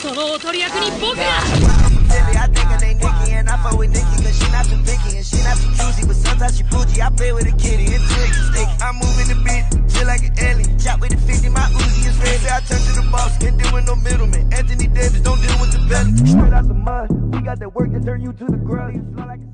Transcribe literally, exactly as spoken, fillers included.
そのお取り役に僕が I think her name Nikki and I fuck with Nikki cause she not too picky and she not too choosy, but sometimes she bougie. I play with a kitty and twig is sticky. I'm moving the beat, feel like an alien. Chop with the fifty, my Uzi is red. Say I turn to the boss, can't deal with no middleman. Anthony Davis, don't deal with the belly. Straight out the mud, we got that work to turn you to the grub.